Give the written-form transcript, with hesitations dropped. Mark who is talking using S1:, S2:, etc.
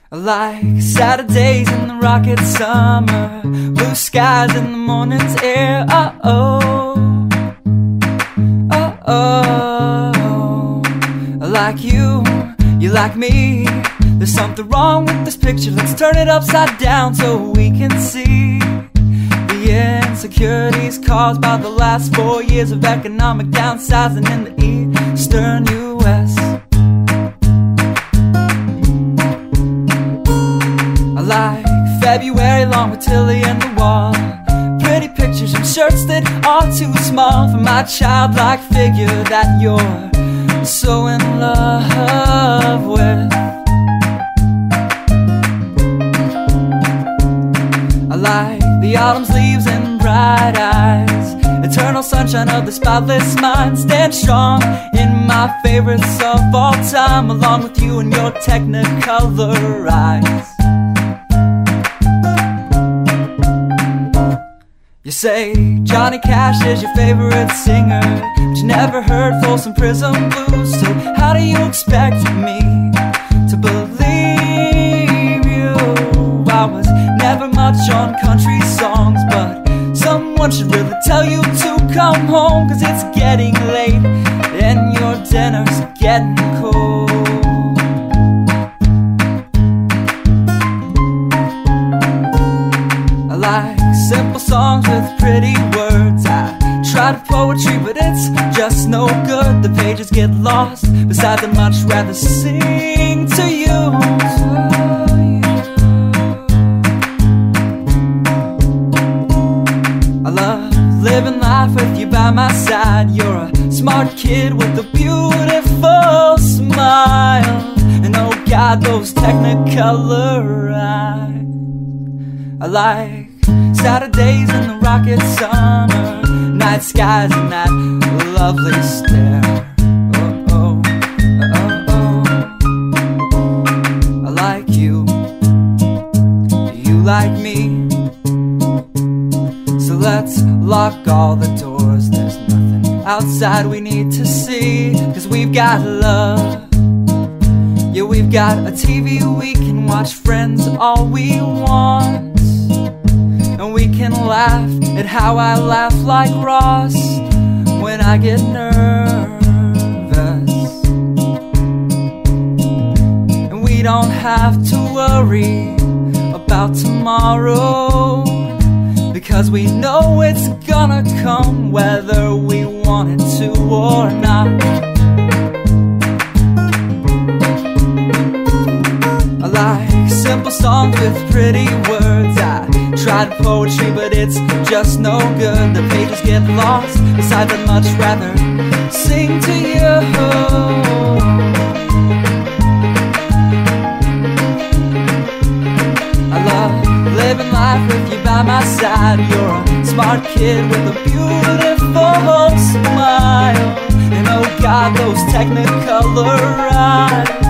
S1: Like Saturdays in the rocket summer, blue skies in the morning's air. Oh-oh, oh-oh. Like you like me. There's something wrong with this picture. Let's turn it upside down so we can see the insecurities caused by the last 4 years of economic downsizing in the eastern U.S. I like February long with Tilly and the wall, pretty pictures and shirts that are too small for my childlike figure that you're so in love with. I like the autumn's leaves and bright eyes, eternal sunshine of the spotless mind. Stand strong in my favorites of all time, along with you and your technicolor eyes. You say Johnny Cash is your favorite singer, but you never heard Folsom Prison Blues. So how do you expect me to believe you? I was never much on country songs, but someone should really tell you to come home, 'cause it's getting late and your dinner's getting cold. I like simple songs with pretty words. I try to poetry, but it's just no good. The pages get lost. Besides, I'd much rather sing to you. I love living life with you by my side. You're a smart kid with a beautiful smile, and oh God, those technicolor eyes. I like Saturdays in the rocket summer, night skies and that lovely stare. Oh, oh, oh, oh. I like you, you like me. So let's lock all the doors. There's nothing outside we need to see, 'cause we've got love. Yeah, we've got a TV we can watch, Friends all we want. And we can laugh at how I laugh like Ross when I get nervous. And we don't have to worry about tomorrow, because we know it's gonna come whether we want it to or not. I like simple songs with pretty words. I tried poetry, but it's just no good. The pages get lost. Besides, I'd much rather sing to you. I love living life with you by my side. You're a smart kid with a beautiful smile, and oh God, those technicolor eyes.